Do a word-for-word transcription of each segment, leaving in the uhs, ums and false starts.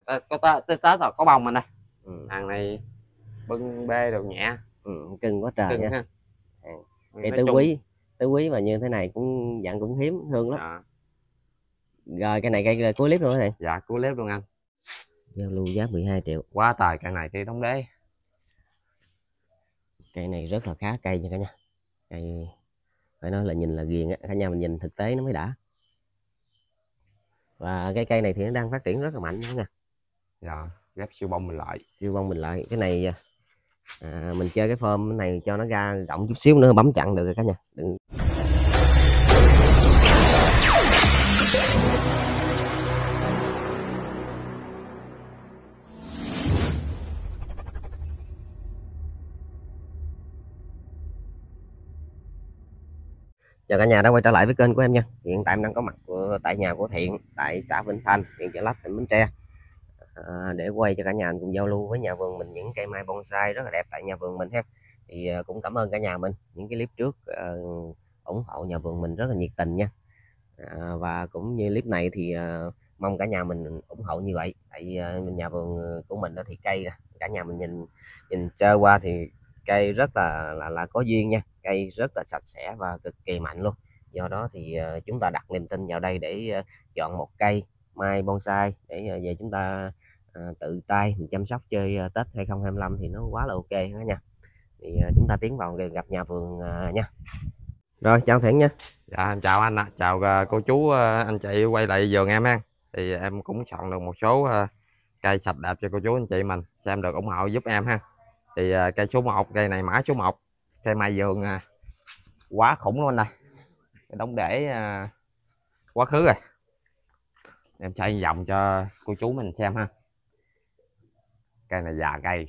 có có tết rồi có bông mình đây. Ừ. Hàng này bưng bê đồ nhẹ. Ừ, cưng quá trời Cưng nha. Ha. Cây tứ chung... quý tứ quý mà như thế này cũng dạng cũng hiếm hương lắm. À. Rồi cái này cây cuối clip luôn hả thầy? Dạ cuối clip luôn anh. Giao lưu giá mười hai triệu. Quá tài cây này cây đống đế. Cây này rất là khá cây nha cả nhà. Cây phải nói là nhìn là ghiền á, cả nhà mình nhìn thực tế nó mới đã. Và cái cây này thì nó đang phát triển rất là mạnh nha. Dạ, ghép siêu bông mình lại. Siêu bông mình lại. Cái này à, mình chơi cái form này cho nó ra rộng chút xíu nữa bấm chặn được rồi cả nhà. Đừng... Chào cả nhà đã quay trở lại với kênh của em nha. Hiện tại em đang có mặt của, tại nhà của Thiện tại xã Vĩnh Thanh, huyện Chợ Lách, tỉnh Bến Tre, à, để quay cho cả nhà cùng giao lưu với nhà vườn mình những cây mai bonsai rất là đẹp tại nhà vườn mình ha. Thì uh, cũng cảm ơn cả nhà mình những cái clip trước uh, ủng hộ nhà vườn mình rất là nhiệt tình nha. À, và cũng như clip này thì uh, mong cả nhà mình ủng hộ như vậy. Tại uh, nhà vườn của mình đó thì cây cả nhà mình nhìn nhìn sơ qua thì cây rất là là là có duyên nha, cây rất là sạch sẽ và cực kỳ mạnh luôn. Do đó thì uh, chúng ta đặt niềm tin vào đây để uh, chọn một cây mai bonsai để uh, về chúng ta uh, tự tay mình chăm sóc chơi uh, Tết hai không hai lăm thì nó quá là ok đó nha. Thì uh, chúng ta tiến vào gặp nhà vườn uh, nha. Rồi chào Thiện nha. Dạ em chào anh ạ. À. Chào uh, cô chú, uh, anh chị quay lại vườn em ha. Thì em cũng chọn được một số uh, cây sạch đẹp cho cô chú anh chị mình xem được ủng hộ giúp em ha. Thì uh, cây số một, cây này mã số một, cây mai vườn uh, quá khủng luôn đây. Cái đống để uh, quá khứ rồi. Em chạy vòng cho cô chú mình xem ha. Cây này già cây.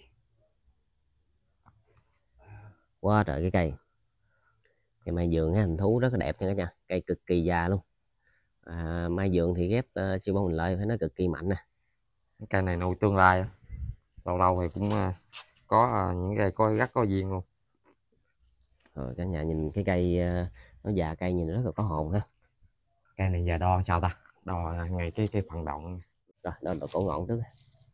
Quá trời cái cây. Cây mai vườn ha, hình thú rất là đẹp nha cả nhà. Cây cực kỳ già luôn. À, mai vườn thì ghép uh, siêu bông mình lợi phải nói cực kỳ mạnh nè. Cây này nuôi tương lai. Lâu lâu thì cũng uh, có uh, những cây có rất có duyên luôn. Rồi cả nhà nhìn cái cây uh, nó già cây nhìn rất là có hồn ha. Cây này giờ đo sao ta? Đo ngay cái cái phần động. Rồi đo độ cổ ngọn trước.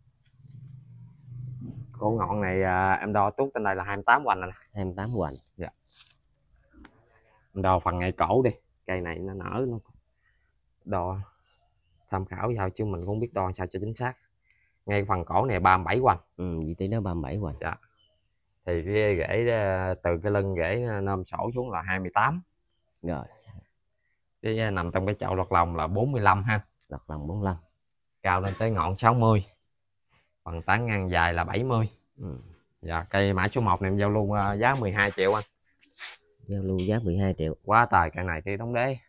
Cổ ngọn này uh, em đo tuốt trên đây là hai mươi tám hoành nè. hai mươi tám hoành. Dạ. Em đo phần ngay cổ đi. Cây này nó nở nó đo tham khảo vào chứ mình cũng biết đo sao cho chính xác. Ngay phần cổ này ba mươi bảy hoành. Ừ, vị trí đó ba mươi bảy hoành. Dạ. Thì cái rễ từ cái lưng rễ nôm sổ xuống là hai mươi tám. Rồi. Cái nằm trong cái chậu lọt lòng là bốn mươi lăm ha. Lọt lòng bốn mươi lăm. Cao lên tới ngọn sáu mươi. Phần tán ngang dài là bảy mươi. Ừ. Dạ, cây mã số một này em giao lưu giá mười hai triệu anh. Giao lưu giá mười hai triệu. Quá tài cây này cây đống đế.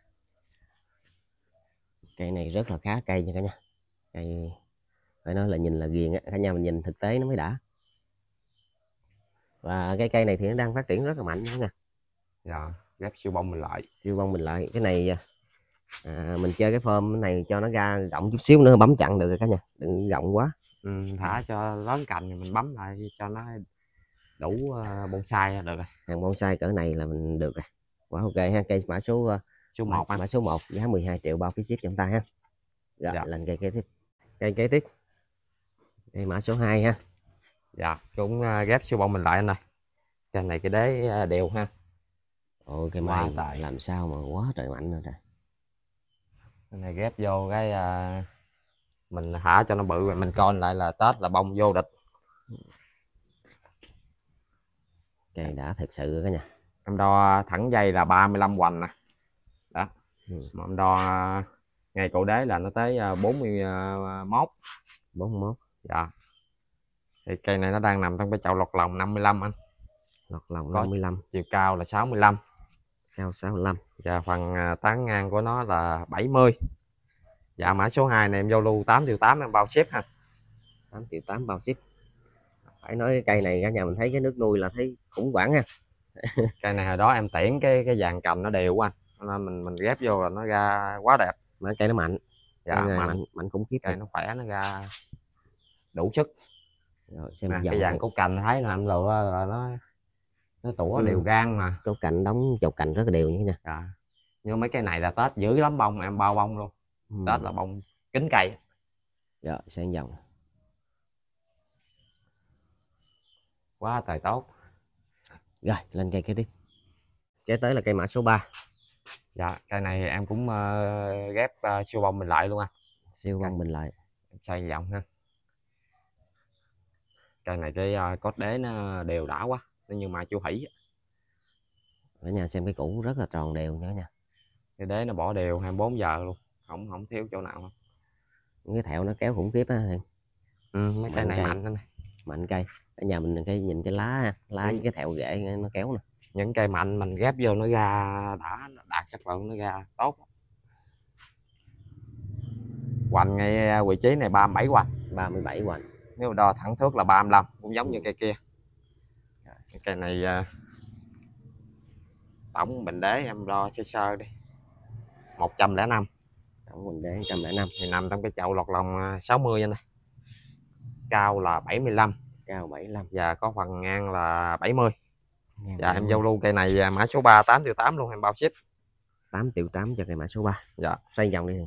Cây này rất là khá cây nha cả nhà. Cây phải nói là nhìn là ghiền á, cả nhà mình nhìn thực tế nó mới đã. Và cái cây này thì nó đang phát triển rất là mạnh nữa nha. Dạ, ghép siêu bông mình lại. Siêu bông mình lại. Cái này à, mình chơi cái form này cho nó ra rộng chút xíu nữa bấm chặn được rồi cả nhà. Đừng rộng quá. Ừ, thả cho lớn cành thì mình bấm lại cho nó đủ uh, bonsai được rồi. Hàng bonsai cỡ này là mình được rồi. Quá ok ha. Cây mã số uh, số một mã, mã số một giá mười hai triệu bao phí ship cho chúng ta ha. Rồi dạ. Lên cây kế tiếp. Cây kế tiếp. Cây mã số hai ha. Dạ, cũng uh, ghép siêu bông mình lại anh ơi. Cây này cái đế uh, đều ha. Ồ cây mai tại làm sao mà quá trời mạnh rồi trời. Cái này ghép vô cái uh, mình thả cho nó bự rồi mình coi lại là Tết là bông vô địch. Cây đã thật sự rồi cả nhà. Em đo thẳng dây là ba mươi lăm hoành nè. Đó. Ừ. Mà em đo ngay cổ đế là nó tới bốn mươi mốt. bốn mươi mốt. Dạ. Thì cây này nó đang nằm trong cái chậu lọt lòng năm mươi lăm anh. Lọt lòng năm mươi lăm. Chiều cao là sáu mươi lăm. Cao sáu mươi lăm. Và phần tán ngang của nó là bảy mươi. Dạ mã số hai này em giao lưu tám triệu tám em bao ship ha. tám triệu tám bao ship. Phải nói cái cây này cả nhà mình thấy cái nước nuôi là thấy khủng hoảng ha. Cây này hồi đó em tiễn cái cái dàn cành nó đều quá anh. Nên mình mình ghép vô là nó ra quá đẹp. Mà cây nó mạnh. Dạ mạnh. mạnh mạnh khủng khiếp. Cây nó khỏe nó ra đủ sức. Rồi xem à, cái dàn cốt cành thấy là em lựa là nó nó tủa ừ. đều gan mà. Cốt cành đóng chậu cành rất là đều như nha. Dạ. Nhưng mấy cái này là Tết dữ lắm bông em bao bông luôn. Ừ. Tết là bông kính cây. Rồi sang dòng. Quá tài tốt. Rồi lên cây kế tiếp. Kế tới là cây mã số ba. Dạ cây này em cũng uh, ghép uh, siêu bông mình lại luôn anh. Siêu bông mình lại. Xoay vòng ha. Cây này cái uh, cốt đế nó đều đã quá, nó như mà chu hỷ. Ở nhà xem cái củ rất là tròn đều nhớ nha. Cái đế nó bỏ đều hai mươi bốn giờ luôn, không không thiếu chỗ nào. Những cái thẹo nó kéo khủng khiếp á. Ừ, mấy cây này mạnh này. Mạnh cây. Ở nhà mình cái nhìn cái lá lá ừ. với cái thẹo rễ nó kéo nè. Những cây mạnh mình ghép vô nó ra đã đạt chất lượng, nó ra tốt. Hoành ngay vị trí này ba mươi bảy hoành. ba mươi bảy hoành. Nếu đo thẳng thước là ba mươi lăm, cũng giống ừ. như cây kia. Cây này tổng bình đế em đo sơ sơ đi, một trăm lẻ năm. Tổng bình đế một trăm lẻ năm thì nằm trong cái chậu lọt lòng sáu mươi anh này. Cao là bảy mươi lăm. Cao bảy mươi lăm. Và có phần ngang là bảy mươi. Ngang dạ bảy mươi. Em giao lưu cây này mã số ba tám triệu tám luôn, em bao ship. tám triệu tám cho cây mã số ba. Dạ. Xoay vòng đi.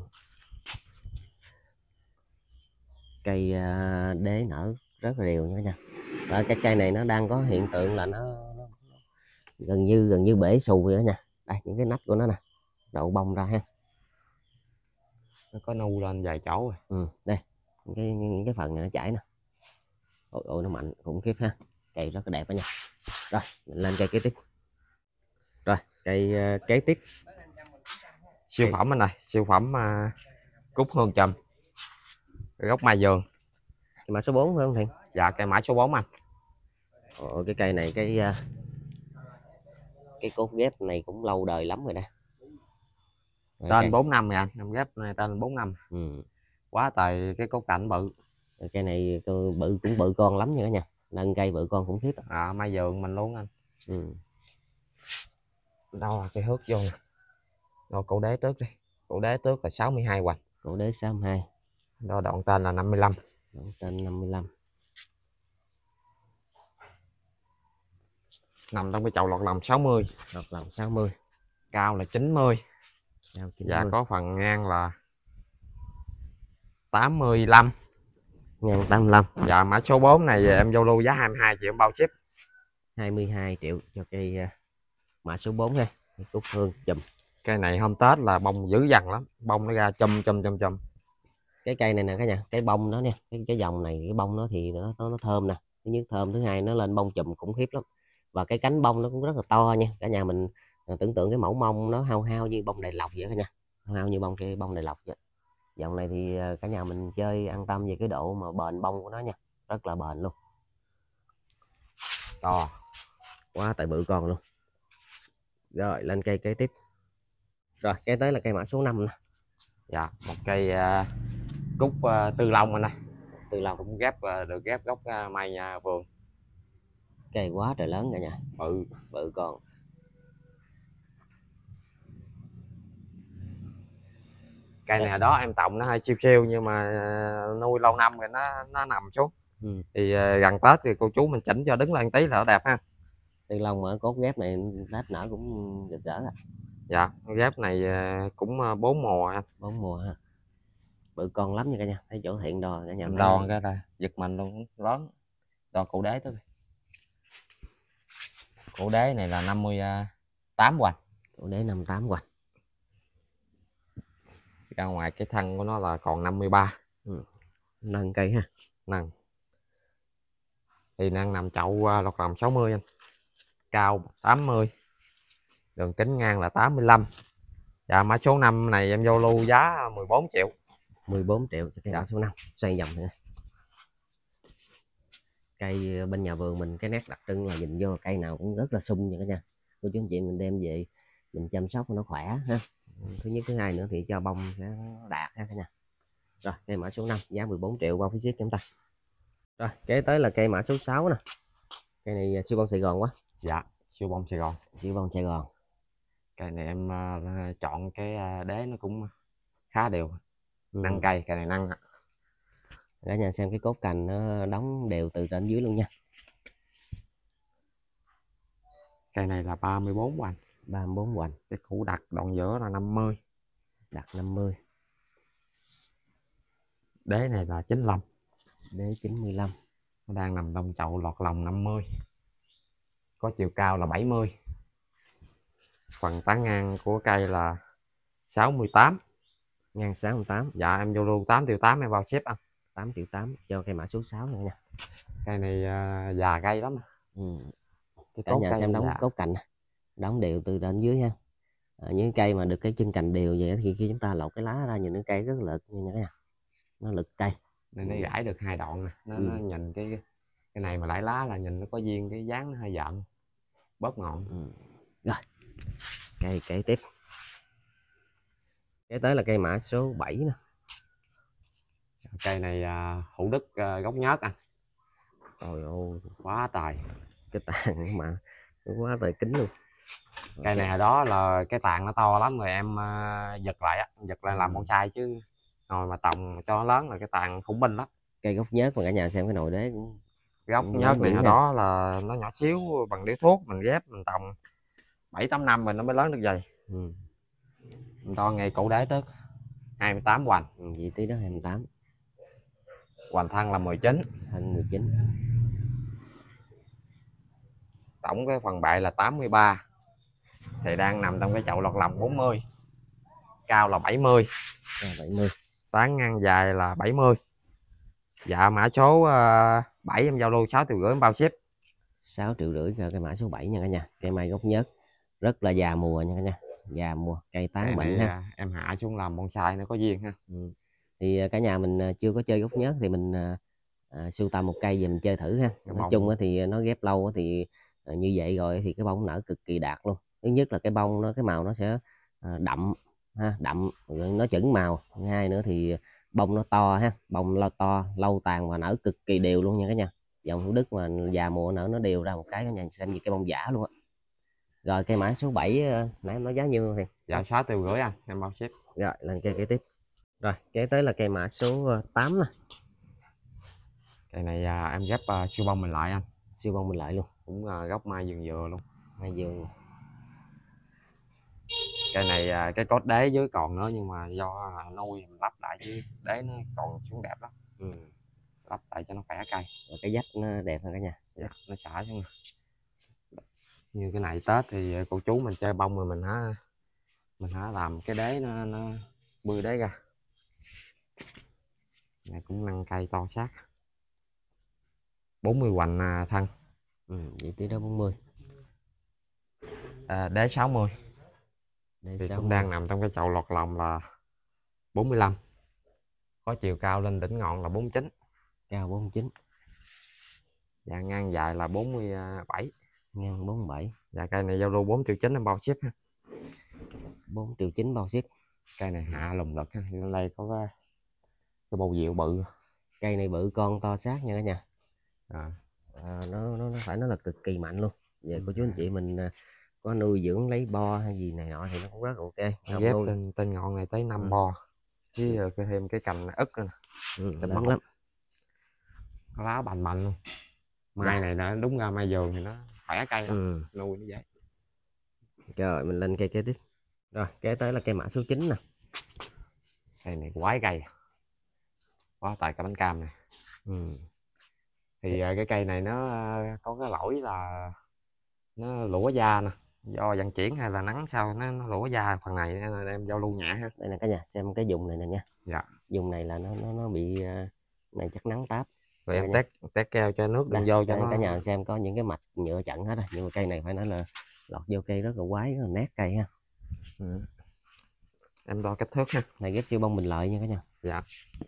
Cây đế nở rất là đều nha. Và cái cây này nó đang có hiện tượng là nó, nó gần như gần như bể xù vậy đó nha. Đây những cái nách của nó nè, đậu bông ra ha. Nó có nu lên vài chỗ rồi. Ừ, đây những cái những cái phần này nó chảy nè. Ôi, ôi nó mạnh khủng khiếp ha. Cây rất là đẹp đó nha. Rồi mình lên cây kế tiếp. Rồi cây uh, kế tiếp siêu cây... phẩm anh này, siêu phẩm uh, cúc hương trầm, gốc mai vườn. Cây mã số bốn phải không Thiện? Dạ cây mã số bốn anh. Ồ, cái cây này cái uh, cái cốt ghép này cũng lâu đời lắm rồi nè. Rồi, tên cây... bốn năm rồi anh, em ghép này tên bốn năm. Ừ. Quá trời cái cốt cạnh bự. Rồi, cây này bự cũng bự con lắm nha nha. Nâng cây bự con cũng thiết. À mai vườn mình luôn anh. Ừ. Đâu là cây hước vô nè. Đo cổ đế tước đi. Cổ đế tước là sáu mươi hai hoành. Cổ đế sáu mươi hai. Đo đoạn tên là năm mươi lăm. Đoạn tên năm mươi lăm. Nằm trong cái chậu lọt lòng sáu mươi. Lọt lòng sáu mươi. Cao là chín mươi. Cao chín mươi. Và có phần ngang là tám mươi lăm. Ngang tám mươi lăm. Dạ mã số bốn này em giao lưu giá hai mươi hai triệu bao ship. hai mươi hai triệu cho cây uh, mã số bốn ha. Cúc hương chùm. Cây này hôm Tết là bông dữ dằn lắm, bông nó ra chum chum chum chum. Cái cây này nè cả nhà, cái bông nó nha, cái cái dòng này cái bông nó thì nó nó, nó thơm nè. Thứ nhất thơm, thứ hai nó lên bông chùm khủng khiếp lắm. Và cái cánh bông nó cũng rất là to nha. Cả nhà mình uh, tưởng tượng cái mẫu mông nó hao hao như bông Đại Lộc vậy cả nhà. Hao hao như bông cây bông Đại Lộc vậy. Dòng này thì uh, cả nhà mình chơi an tâm về cái độ mà bền bông của nó nha, rất là bền luôn. To quá tại bự con luôn. Rồi lên cây kế tiếp. Rồi kế tới là cây mã số năm nè. Dạ một cây uh, cúc uh, tư long anh này. Tư long cũng ghép uh, được ghép gốc uh, mai uh, vườn. Cây quá trời lớn cả nhà. Bự bự con. Cây này đó em trồng nó hơi siêu siêu nhưng mà uh, nuôi lâu năm rồi nó nó nằm xuống. Ừ. Thì uh, gần Tết thì cô chú mình chỉnh cho đứng lên tí là nó đẹp ha. Tư long ở cốt ghép này nếp nở cũng rực rỡ à. Dạ ghép này cũng bốn mùa anh. Bốn mùa ha. Bự con lắm nha cả nhà. Thấy chỗ Thiện đo cả nhà. Đo cái ra giật mình luôn, lớn. Đo cổ đế tới. Cổ đế này là năm mươi tám hoành. Cổ đế năm mươi tám hoành. Ra ngoài cái thân của nó là còn năm mươi ba. Ừ. Nâng cây ha. Nâng. Thì đang nằm chậu lọt lòng sáu mươi anh. Cao tám mươi. Đường kính ngang là tám mươi lăm. Dạ mã số năm này em vô lưu giá mười bốn triệu. mười bốn triệu cho cây dạ. Mã số năm. Xoay vòng nữa. Cây bên nhà vườn mình cái nét đặc trưng là nhìn vô cây nào cũng rất là sung nha cả nhà. Cô chú anh chị mình đem về mình chăm sóc nó khỏe ha. Thứ nhất thứ hai nữa thì cho bông sẽ đạt ha cả nhà. Rồi cây mã số năm giá mười bốn triệu bao phí ship chúng ta. Rồi kế tới là cây mã số sáu nè. Cây này siêu bông Sài Gòn quá. Dạ siêu bông Sài Gòn. Siêu bông Sài Gòn. Cây này em uh, chọn cái uh, đế nó cũng khá đều. Ừ. Nâng cây, cây này nâng. Cả nhà xem cái cốt cành nó đóng đều từ trên dưới luôn nha. Cây này là ba mươi bốn hoành. ba mươi bốn hoành. Cái củ đặt đoạn giữa là năm mươi. Đặt năm mươi. Đế này là chín mươi lăm. Đế chín mươi lăm. Nó đang nằm trong chậu lọt lòng năm mươi, có chiều cao là bảy mươi, phần tán ngang của cây là sáu mươi tám. Ngang sáu mươi tám. Dạ em vô luôn tám triệu tám em bao ship anh. Tám triệu tám cho cây mã số sáu nữa nha. Cây này uh, già cây lắm. Ừ. Cái Cả nhà xem đóng già. cốt cành, đóng đều từ trên dưới ha. À, những cây mà được cái chân cành đều vậy thì khi chúng ta lột cái lá ra nhìn cái cây rất lực nha cả nhà, nó lực cây Nên nó gãi được hai đoạn nè, nó, ừ. nó nhìn cái cái này mà lãi lá là nhìn nó có duyên, cái dáng nó hơi giận, bóp ngọn. Ừ. Rồi cây kế tiếp, kế tới là cây mã số bảy nè. Cây này uh, hữu đức uh, gốc nhớt anh. Trời ơi Quá tài, cái tàn mà nó quá tài kính luôn. Cây này hồi đó là cái tàn nó to lắm rồi em uh, giật lại á, giật lại làm bonsai chứ nồi mà tòng cho nó lớn là cái tàn khủng binh lắm. Cây gốc nhớt mà cả nhà xem cái nồi đế cũng Gốc nhớt này hồi đó là nó nhỏ xíu, bằng điếu thuốc mình ghép mình tòng bảy tám năm rồi nó mới lớn được vậy. Ừ. Mình to ngày cụ đế tức hai mươi tám hoành. Ừ, vị tí đó hai mươi tám. Hoành thân là mười chín. Thân mười chín. Tổng cái phần bệ là tám mươi ba. Thì đang nằm trong cái chậu lọt lòng bốn mươi. Cao là bảy mươi. À, bảy mươi. Tán ngang dài là bảy mươi. Dạ mã số uh, bảy em giao lưu sáu triệu rưỡi em bao ship. sáu triệu rưỡi cho cái mã số bảy nha cả nhà. Cây mai gốc nhớt rất là già mùa nha cả nhà, già mùa, cây tán bệnh ha. Em hạ xuống làm bonsai nó có duyên ha. Ừ. Thì cả nhà mình chưa có chơi gốc nhớt thì mình à, sưu tầm một cây về mình chơi thử ha. Cái nói chung thì nó ghép lâu thì như vậy rồi thì cái bông nở cực kỳ đạt luôn. Thứ nhất là cái bông nó cái màu nó sẽ đậm ha, đậm nó chững màu. Thứ hai nữa thì bông nó to ha, bông lo to lâu tàn và nở cực kỳ đều luôn nha cả nhà. Dòng Thủ Đức mà già mùa nở nó đều ra một cái cả nhà xem như cái bông giả luôn á. Rồi cây mã số bảy nãy em nói giá nhiêu thì dạ sáu triệu rưỡi anh em bao ship. Rồi lên cây kế tiếp. Rồi kế tới là cây mã số tám nè. Cây này à, em ghép uh, siêu bông mình lại anh. Siêu bông mình lại luôn. Cũng uh, gốc mai vườn dừa luôn. Mai vườn. Cây này uh, cái cốt đế dưới còn nữa nhưng mà do uh, nuôi mình lắp lại chứ đế nó còn xuống đẹp lắm. Ừ. Lắp lại cho nó khỏe cây. Và cái dách nó đẹp hơn cả nhà. Dạ, nó xả xuống. Như cái này Tết thì cô chú mình chơi bông rồi mình hả mình hả làm cái đế nó, nó bươi đế ra. Này cũng năng cây to xác. bốn mươi hoành thân. Ừ, vị trí đó bốn mươi. À, đế sáu mươi. Đế thì sáu mươi. cũng đang nằm trong cái chậu lọt lòng là bốn mươi lăm. Có chiều cao lên đỉnh ngọn là bốn mươi chín. Cao bốn mươi chín. Dạ ngang dài là bốn mươi bảy. Ngang bốn mươi bảy. Dạ cây này giao lưu bốn triệu chín em bao ship ha. bốn triệu chín bao ship. Cây này hạ lùng lực ha. Lên đây có cái, cái bầu diệu bự. Cây này bự con to xác nha cả nhà. À. À, nó, nó nó phải nói là cực kỳ mạnh luôn. Về cô chú anh chị mình có nuôi dưỡng lấy bo hay gì này nọ thì nó cũng rất ok. Ghép tên, tên ngọn này tới năm ừ. bo với ừ. thêm cái cành ức nữa. Ừ, lớn lắm. Lá bành mạnh luôn. Mai này đã đúng ra mai vườn thì nó khỏe cây lắm. Ừ. Nuôi nó vậy. Rồi mình lên cây kế tiếp. Rồi kế tới là cây mã số chín nè. Cây này quái cây. Quá tài cả bánh cam này. Ừ. Thì cái cây này nó có cái lỗi là nó lũa da nè, do vận chuyển hay là nắng sao nó, nó lũa da phần này nên là em giao lưu nhẹ hơn. Đây là cả nhà xem cái vùng này nè nha. Dạ. Vùng này là nó nó nó bị này chắc nắng táp. Rồi em tét tét keo cho nước đừng vô cho nó. Cả nhà xem có những cái mạch nhựa chặn hết rồi, nhưng mà cây này phải nói là lọt vô cây rất là quái, rất là nét cây ha. Ừ. Em đo kích thước ha. Này ghép siêu bông Bình Lợi nha cả nhà. Dạ.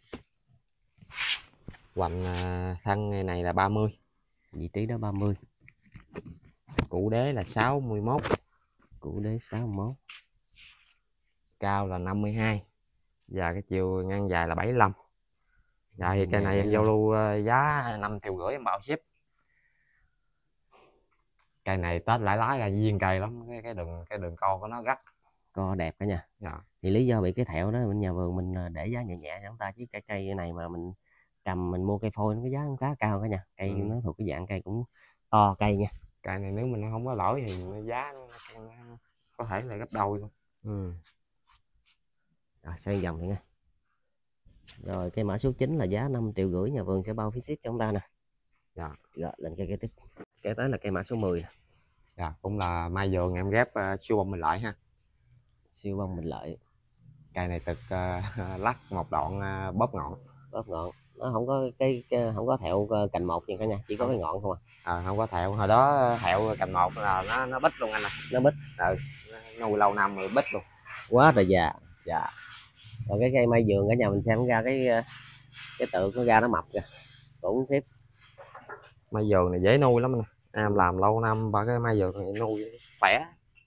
Hoành thân này là ba mươi. Vị trí đó ba mươi. Củ đế là sáu mươi mốt. Củ đế sáu mươi mốt. Cao là năm mươi hai. Và cái chiều ngang dài là bảy mươi lăm. Dạ thì cây này em giao lưu giá năm triệu rưỡi em bao ship. Cây này Tết lãi lái ra duyên cây lắm, cái cái đường cái đường con của nó gắt. Co đẹp cả nhà. Dạ. Thì lý do bị cái thẹo đó bên nhà vườn mình để giá nhẹ nhẹ cho chúng ta, chứ cái cây này mà mình cầm mình mua cây phôi nó cái giá cũng khá cao cả nhà. Cây ừ. nó thuộc cái dạng cây cũng to cây nha. Cây này nếu mình không có lỗi thì giá nó, nó có thể là gấp đôi luôn. Ừ. Rồi xoay vòng thôi nha. Rồi cây mã số chín là giá năm triệu rưỡi nhà vườn sẽ bao phí ship cho chúng ta nè. Dạ. Rồi lên cây kế tiếp. Kế tới là cây mã số mười. Dạ, cũng là mai vườn em ghép uh, siêu bông mình lại ha. Siêu bông mình lợi. Cây này thực uh, lắc một đoạn uh, bóp ngọn. Bóp ngọn. Nó không có cái, cái không có thẹo cành một nha cả nhà, chỉ có không. Cái ngọn không à. À, không có thẹo, hồi đó thẹo cành một là nó nó bít luôn anh à. Nó bít. Ừ, nuôi lâu năm rồi bít luôn. Quá rồi già. Dạ. Rồi cái cây mai vườn cả nhà mình xem ra cái cái tượng nó ra nó mập kìa. Cũng tiếp. Mai vườn này dễ nuôi lắm nè. Em làm lâu năm ba cái mai vườn này nuôi khỏe.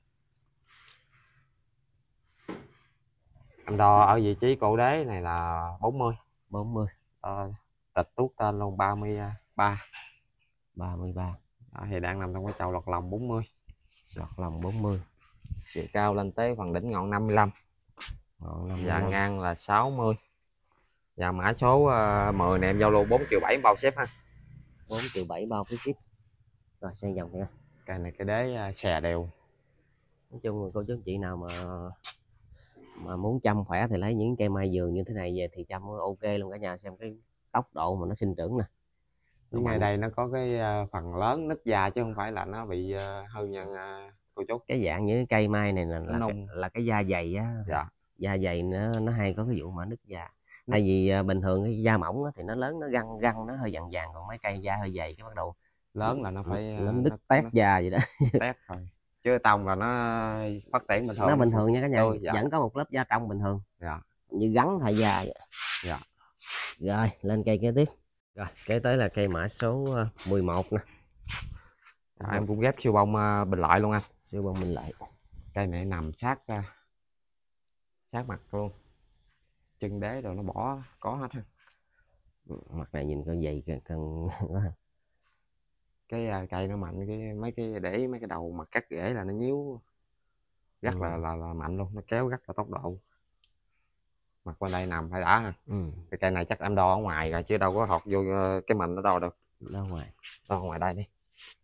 Em đo ở vị trí cổ đế này là bốn mươi. bốn mươi. Ờ, tịch tuốt tên luôn ba mươi ba. ba mươi ba. Đó, thì đang nằm trong cái chậu lọt lòng bốn mươi. Lọt lòng bốn mươi. Chiều cao lên tới phần đỉnh ngọn năm mươi lăm. Ngọn năm mươi Dạ lăm. ngang là sáu mươi. Và mã số uh, mười này em giao lưu bốn triệu bảy bao ship ha. bốn triệu bảy bao phí ship. Rồi sang dòng nha. Cây này cái đế uh, xè đều. Nói chung là cô chú anh chị nào mà mà muốn chăm khỏe thì lấy những cây mai vườn như thế này về thì chăm ok luôn cả nhà. Xem cái tốc độ mà nó sinh trưởng nè. Ngay đây nó có cái uh, phần lớn nứt da chứ không phải là nó bị uh, hư nhân uh, cô chú. Cái dạng như cái cây mai này là là, cái, là cái da dày á. Dạ. Da dày nó nó hay có cái vụ mà nứt da. Tại vì uh, bình thường cái da mỏng thì nó lớn, nó găng găng nó hơi vàng vàng, còn mấy cây da hơi dày cái bắt đầu lớn là nó phải nó uh, nứt tét da vậy đó. Tét rồi chứ tông là nó phát triển bình thường. Nó bình thường nha cả nhà. Ừ, dạ. Vẫn có một lớp da trong bình thường. Dạ. Như gắn thay da vậy. Dạ. Rồi lên cây kế tiếp. Rồi kế tới là cây mã số mười một nè. À, em cũng ghép siêu bông uh, bình lợi luôn anh. Siêu bông bình lợi. Cây này nằm sát uh, sát mặt luôn, chân đế rồi nó bỏ có hết ha. Mặt này nhìn con dày cần cái uh, cây nó mạnh, cái mấy cái để mấy cái đầu mặt cắt rễ là nó nhíu rất ừ. là, là là mạnh luôn, nó kéo rất là tốc độ. Mặt bên đây nằm phải đã ha. Ừ. Cái cây này chắc em đo ở ngoài rồi chứ đâu có hột vô cái mình nó đo đâu. Đo ngoài. Đo ngoài đây đi.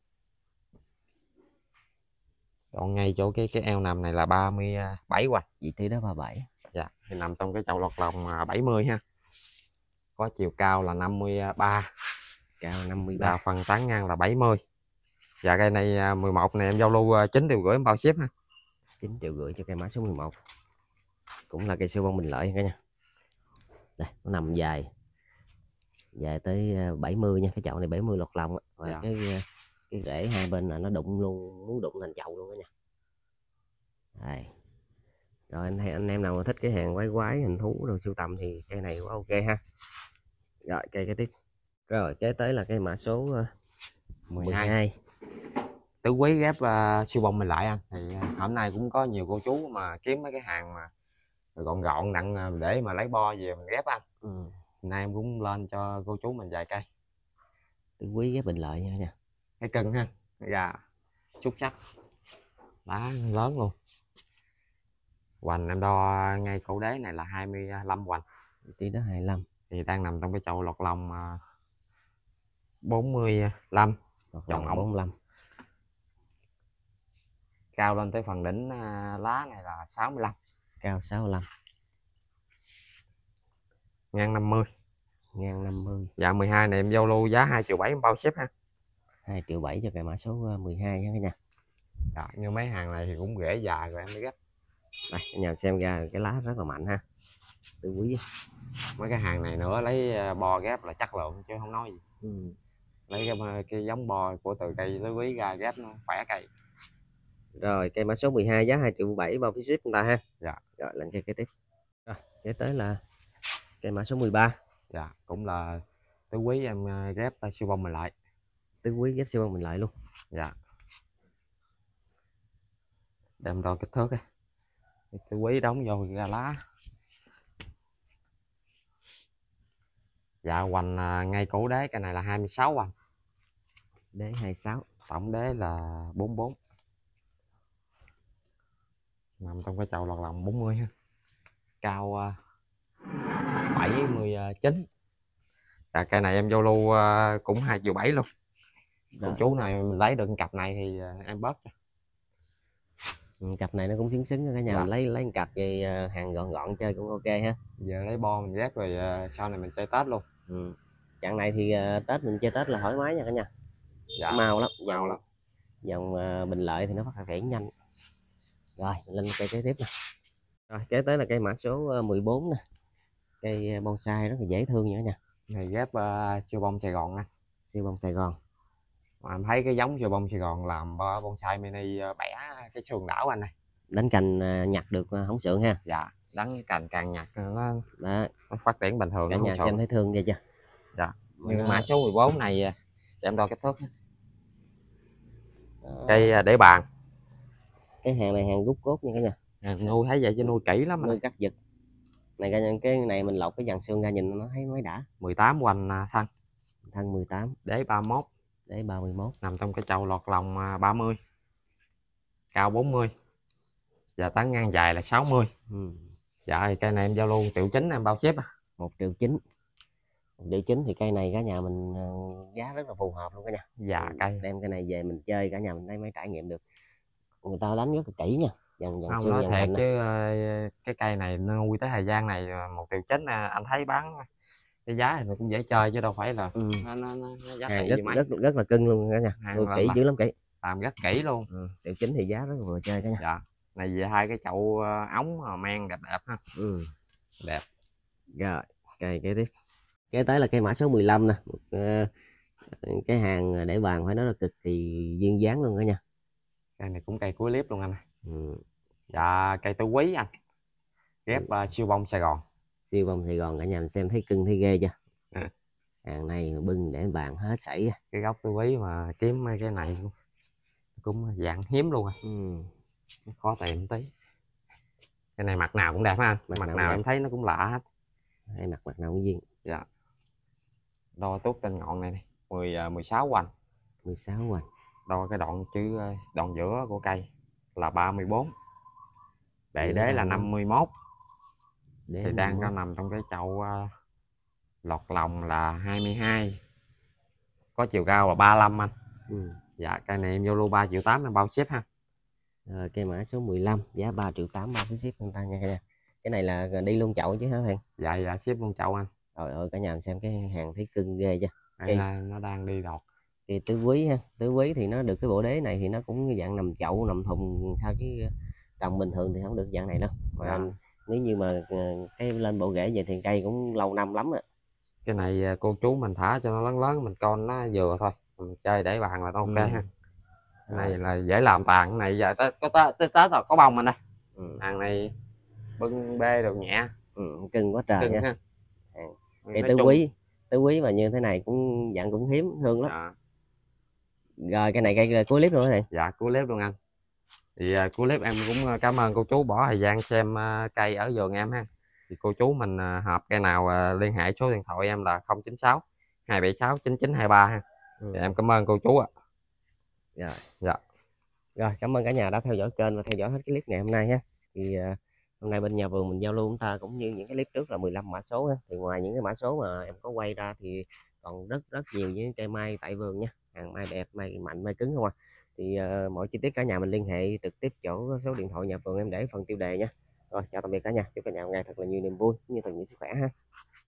Còn ngay chỗ cái cái eo nằm này là ba mươi bảy hoài. Vị trí đó ba mươi bảy. Dạ, thì nằm trong cái chậu lọt lòng bảy mươi ha. Có chiều cao là năm mươi ba. Cao năm mươi ba. Và phần tán ngang là bảy mươi. Dạ cây này mười một này em giao lưu chín triệu rưỡi em bao ship ha. chín triệu rưỡi cho cây mã số mười một. Cũng là cây siêu bông bình lợi cả nhà. Đây, nó nằm dài. Dài tới bảy mươi nha, cái chậu này bảy mươi lọt lòng. Và dạ. cái cái rễ hai bên là nó đụng luôn, muốn đụng thành chậu luôn đó nha. Đây. Rồi anh anh em nào mà thích cái hàng quái quái hình thú đồ sưu tầm thì cây này quá ok ha. Rồi cây kế tiếp. Rồi kế tới là cây mã số mười hai. Tứ quý ghép uh, siêu bông mình lại anh. Thì uh, hôm nay cũng có nhiều cô chú mà kiếm mấy cái hàng mà gọn gọn nặng để mà lấy bo về mình ghép anh. Ừ. Nay em cũng lên cho cô chú mình vài cây. Tứ quý ghép bình lợi nha nha. Cái cân ha. Dạ. Chút chắc. Đá lớn luôn. Hoành em đo ngay cổ đế này là hai mươi lăm hoành. Tí đó hai mươi lăm. Thì đang nằm trong cái chậu lọt lòng bốn mươi lăm. Chậu ổng bốn mươi lăm. Cao lên tới phần đỉnh lá này là sáu mươi lăm. Cao sáu mươi lăm. Ngang năm mươi. Ngang năm mươi. Dạ mười hai này em giao lưu giá hai triệu bảy bao ship ha. hai triệu bảy cho cây mã số mười hai nha cả nhà. Dạ, như mấy hàng này thì cũng rễ dài rồi em mới ghép. Đây, cả nhà xem ra cái lá rất là mạnh ha. Tứ quý. Mấy cái hàng này nữa lấy bo ghép là chất lượng chứ không nói gì. Ừ. Lấy cái, cái giống bo của từ cây tứ quý ra ghép nó khỏe cây. Rồi cây mã số mười hai giá hai triệu bảy bao phí ship chúng ta ha. Dạ. Rồi lên cây kế tiếp. Rồi, kế tới là cây mã số mười ba. Dạ, cũng là tứ quý em ghép siêu bông mình lại. Tứ quý ghép siêu bông mình lại luôn. Dạ. Để em đo kích thước ấy. Tứ quý đóng vô ra lá. Dạ hoành ngay cổ đế cái này là hai mươi sáu hoành. Đế hai mươi sáu. Tổng đế là bốn mươi bốn. Nằm trong cái chậu lọt lòng bốn mươi ha. Cao bảy mươi chín. Dạ, cây này em giao lưu cũng hai triệu bảy luôn. Còn chú này mình lấy được cặp này thì em bớt cho. Cặp này nó cũng xứng xứng cả nhà. Dạ. Mình lấy lấy cặp thì hàng gọn gọn chơi cũng ok ha. Giờ lấy bo mình ghép rồi sau này mình chơi Tết luôn. Ừ. chặng này thì uh, Tết mình chơi Tết là thoải mái nha cả nhà. Dạ. Mau lắm, Mau dòng lắm. dòng uh, Bình Lợi thì nó phát triển nhanh. Rồi mình lên cây kế tiếp nè. Rồi kế tới là cây mã số mười bốn nè, cây bonsai rất là dễ thương nha cả nhà. Này ghép uh, siêu bông Sài Gòn nè. Siêu bông Sài Gòn. Mà em thấy cái giống siêu bông Sài Gòn làm bonsai mini bẻ cái sườn đảo anh này. Đánh cành nhặt được không sượng ha. Dạ, đánh cái cành càng nhặt nó, đó. nó phát triển bình thường. Cả nhà xem thấy thương ghê chưa. Dạ. Nhưng nó... mã số mười bốn này để em đo kích thước. Cây để bàn. Cái hàng này hàng rút cốt nha cả nhà. À, nuôi thấy vậy chứ nuôi kỹ lắm. Nuôi cắt giật. Này cả nhà, cái này mình lọc cái dàn xương ra nhìn nó thấy mới đã. mười tám hoành thân. Thân mười tám. Đế ba mươi mốt. Đế ba mươi mốt. Nằm trong cái chậu lọt lòng ba mươi. Cao bốn mươi. Và tán ngang dài là sáu mươi. Ừ. Dạ thì cây này em giao luôn triệu chín em bao ship á. một triệu chín. một triệu chín thì cây này cả nhà mình giá rất là phù hợp luôn cả nhà. Dạ cây. Đem cây này về mình chơi cả nhà mình thấy mới trải nghiệm được. Người ta đánh rất là kỹ nha. Dần dần không nói thiệt chứ cái cây này nuôi tới thời gian này một triệu chín anh thấy bán cái giá thì nó cũng dễ chơi chứ đâu phải là ừ. nó, nó, nó, nó giá hàng trị rất, gì mấy. rất rất là cưng luôn cả nhà. Nuôi kỹ dữ lắm kỹ. Làm rất kỹ luôn. ừ. Triệu chín thì giá rất là vừa chơi cả nhà. Dạ. Này về hai cái chậu ống mà mang đẹp đẹp ha. ừ. Đẹp. Rồi cây kế tiếp. Kế tới là cây mã số mười lăm nè. Cái hàng để bàn phải nói là cực kỳ duyên dáng luôn cả nhà. Cây này cũng cây cuối clip luôn anh. ừ. Dạ cây tứ quý anh. Ghép ừ. uh, siêu bông Sài Gòn. Siêu bông Sài Gòn cả nhà mình xem thấy cưng thấy ghê chưa. à. Hàng này bưng để bàn hết sảy. Cái gốc tứ quý mà kiếm cái này cũng dạng hiếm luôn. ừ. Khó tìm tí. Cái này mặt nào cũng đẹp ha anh. Mặt, mặt nào, nào em thấy nó cũng lạ hết. Hay mặt mặt nào cũng duyên. Dạ. Đo tốt trên ngọn này, này. mười, mười sáu hoành. mười sáu hoành. Đo cái đoạn chữ đoạn giữa của cây là ba mươi bốn. Bệ đế là năm mươi mốt. Đế thì đang có nằm trong cái chậu uh, lọt lòng là hai mươi hai. Có chiều cao là ba mươi lăm anh. ừ. Dạ cây này em vô luôn ba triệu tám em bao ship ha. Rồi cây mã số mười lăm giá ba triệu tám bao phí ship người ta nha. Cái này là đi luôn chậu chứ hả thằng? Dạ dạ ship luôn chậu anh. Rồi ơi cả nhà xem cái hàng thấy cưng ghê chưa. Cây là nó đang đi đọt. Thì tứ quý ha, tứ quý thì nó được cái bộ đế này thì nó cũng dạng nằm chậu nằm thùng sao chứ trồng bình thường thì không được dạng này đâu. Mà dạ. Nếu như mà cái lên bộ rễ về thì cây cũng lâu năm lắm á. Cái này cô chú mình thả cho nó lớn lớn mình con nó vừa thôi, mình chơi để bàn là nó ok. ừ. ha. Cái này là dễ làm tàn. Cái này giờ tới có tới tết rồi có bông mình đây. ừ. Hàng này bưng bê được nhẹ. ừ, cưng quá trời cưng nha. Cây tứ quý tứ quý mà như thế này cũng dạng cũng hiếm thương lắm. dạ. Rồi cái này cây cuối clip luôn hả thầy? Dạ cuối clip luôn anh. Thì uh, cuối clip em cũng cảm ơn cô chú bỏ thời gian xem uh, cây ở vườn em ha. Thì cô chú mình uh, hợp cây nào uh, liên hệ số điện thoại em là không chín sáu hai bảy sáu chín chín hai ba ha. ừ. Thì em cảm ơn cô chú ạ. Rồi. Dạ. Rồi cảm ơn cả nhà đã theo dõi kênh và theo dõi hết cái clip ngày hôm nay ha. Thì uh, hôm nay bên nhà vườn mình giao lưu chúng ta cũng như những cái clip trước là mười lăm mã số ha. Thì ngoài những cái mã số mà em có quay ra thì còn rất rất nhiều những cây mai tại vườn nha. Hàng mai đẹp, mai mạnh, mai cứng không à. Thì uh, mọi chi tiết cả nhà mình liên hệ trực tiếp chỗ số điện thoại nhà vườn em để phần tiêu đề nha. Rồi chào tạm biệt cả nhà, chúc cả nhà một ngày thật là nhiều niềm vui cũng như thật nhiều sức khỏe ha.